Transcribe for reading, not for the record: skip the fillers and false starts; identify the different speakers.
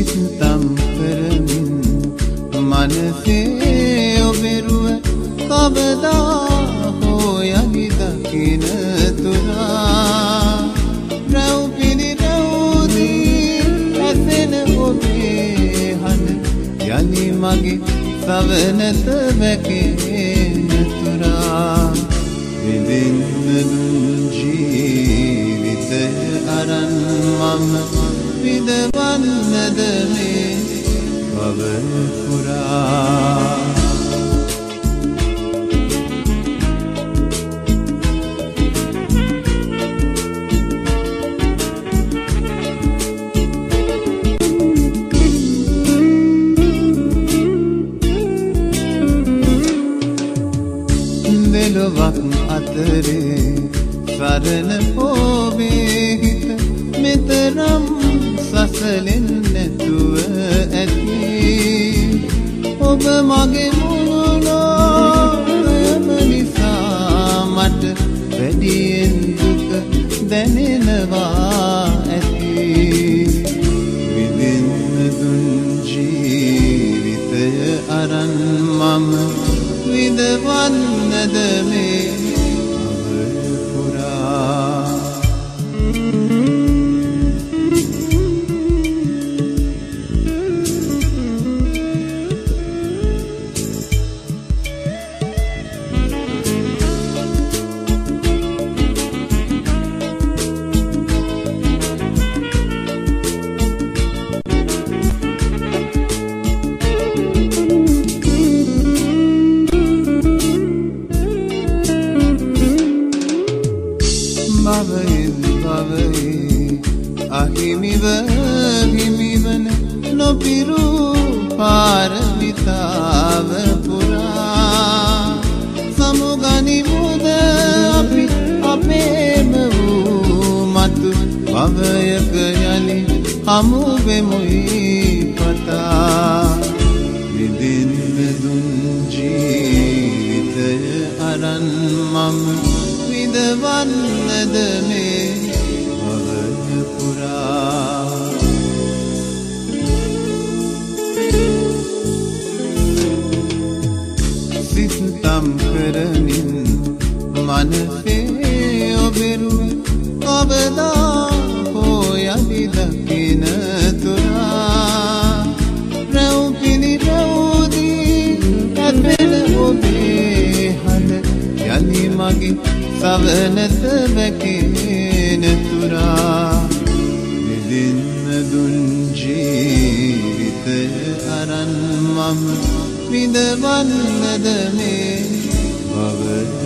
Speaker 1: සිතම් කරමින් මනසේ ඔබෙරුව කවදා හෝ යලි දකින තුරා රැව් පිළිරවුදී ඇසෙන ඔබේ හඬ යලි මගේ සවනත වැකෙන තුරා විඳින්න දුන් ජීවිතය අරන් මම විඳවන්නද මේ භව පුරා දෙලොවක් අතරේ සරණ ඔබේ හිත මෙතරම් සසලෙන් නැතුව ඇති ඔබ මගේ මුළුලෝයම නිසා මට වැඩියෙන් දුක දැනෙනවා ඇති විඳින්න දුන් ජීවිතය අරන් මම විඳවන්නද මේ භව පුරා භවයෙන් භවයේ අහිමිව හිමිවන නොපිරු පාරමිතාව පුරා සමුගනිමුද අපි අපේම වූ මතු භවයක යලි හමු වෙමුයි පතා විඳින්න දුන් ජීවිතය අරන් මම විඳවන්නද මේ භව පුරා සිතම් කරමින් මනසේ ඔබෙරුව කවදා හෝ යලි දකින තුරා රැව් පිළිරවුදී ඇතෙන ඔබේ හඬ යලි මගේ සවනත වැකෙන තුරා විඳින්න දුන් ජීවිතය අරන් මම විඳවන්නද මේ භව